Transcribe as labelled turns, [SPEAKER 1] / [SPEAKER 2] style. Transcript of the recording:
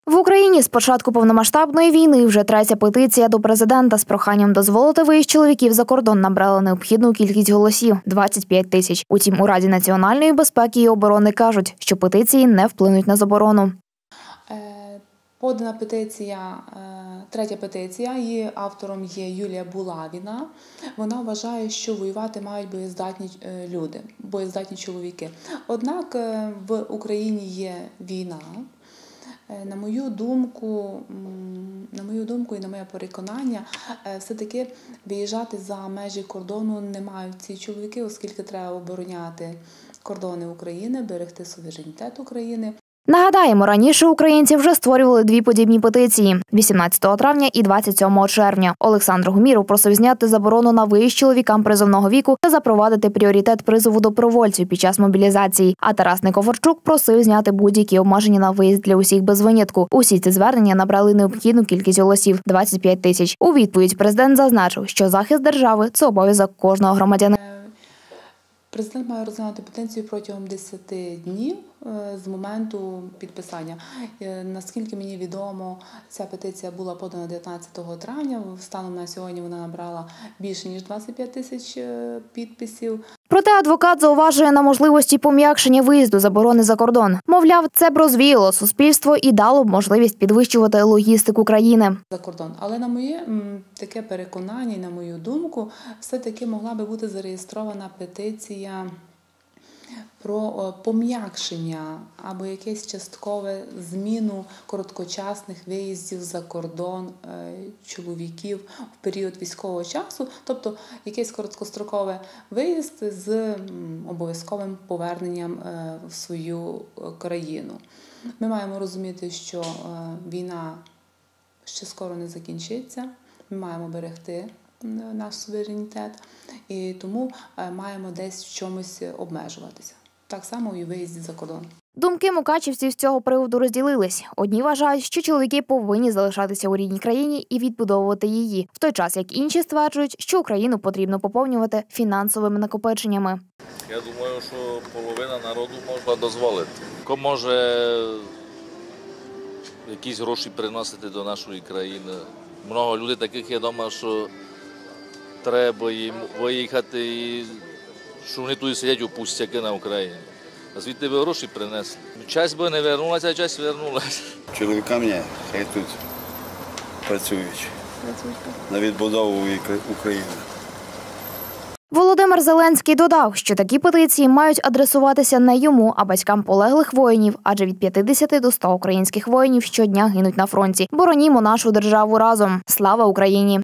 [SPEAKER 1] В Україні з початку повномасштабної війни вже третя петиція до президента з проханням дозволити виїзд чоловіків за кордон набрала необхідну кількість голосів – 25 тисяч. Утім, у Раді національної безпеки і оборони кажуть, що петиції не вплинуть на заборону.
[SPEAKER 2] Подана петиція, третя петиція, її автором є Юлія Булавіна. Вона вважає, що воювати мають боєздатні люди, боєздатні чоловіки. Однак в Україні є війна. На мою думку і на моє переконання, все-таки виїжджати за межі кордону не мають ці чоловіки, оскільки треба обороняти кордони України, берегти суверенітет України.
[SPEAKER 1] Нагадаємо, раніше українці вже створювали дві подібні петиції – 18 травня і 27 червня. Олександр Гуміров просив зняти заборону на виїзд чоловікам призовного віку та запровадити пріоритет призову добровольців під час мобілізації. А Тарас Никофорчук просив зняти будь-які обмеження на виїзд для усіх без винятку. Усі ці звернення набрали необхідну кількість голосів – 25 тисяч. У відповідь президент зазначив, що захист держави – це обов'язок кожного громадянина.
[SPEAKER 2] Президент має розглянути петицію протягом 10 днів з моменту підписання. Наскільки мені відомо, ця петиція була подана 19 травня. Станом на сьогодні вона набрала більше, ніж 25 тисяч підписів.
[SPEAKER 1] Проте адвокат зауважує на можливості пом'якшення виїзду заборони за кордон. Мовляв, це б розвіяло суспільство і дало б можливість підвищувати логістику країни.
[SPEAKER 2] За кордон. Але на моє таке переконання і на мою думку, все-таки могла би бути зареєстрована петиція про пом'якшення або якесь часткове зміну короткочасних виїздів за кордон чоловіків в період військового часу, тобто якийсь короткостроковий виїзд з обов'язковим поверненням в свою країну. Ми маємо розуміти, що війна ще скоро не закінчиться, ми маємо берегти наш суверенітет і тому маємо десь в чомусь обмежуватися. Так само і у виїзді за кордон.
[SPEAKER 1] Думки мукачівців з цього приводу розділились. Одні вважають, що чоловіки повинні залишатися у рідній країні і відбудовувати її, в той час як інші стверджують, що Україну потрібно поповнювати фінансовими накопиченнями.
[SPEAKER 3] Я думаю, що половина народу можна дозволити. Хто може якісь гроші приносити до нашої країни. Много людей таких є вдома, що треба їм виїхати і що вони тут сидять у пустяки на Україні. А звідти би гроші принесли. Часть би не вернулася, а часть вернулася.
[SPEAKER 4] Чоловікам ні, хай тут працюють на відбудову України.
[SPEAKER 1] Володимир Зеленський додав, що такі петиції мають адресуватися не йому, а батькам полеглих воїнів, адже від 50 до 100 українських воїнів щодня гинуть на фронті. Боронімо нашу державу разом. Слава Україні!